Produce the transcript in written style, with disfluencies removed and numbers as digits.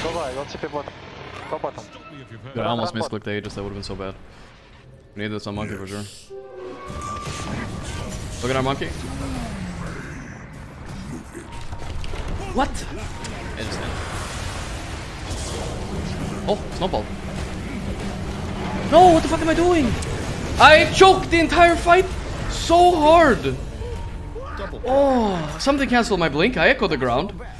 Go TP bottom. Go bottom. Dude, I almost misclicked Aegis, that would have been so bad. We need this on monkey for sure. Look at our monkey. What? Aegis dead. Oh, snowball. No, what the fuck am I doing? I choked the entire fight so hard. Oh, something canceled my blink. I echoed the ground.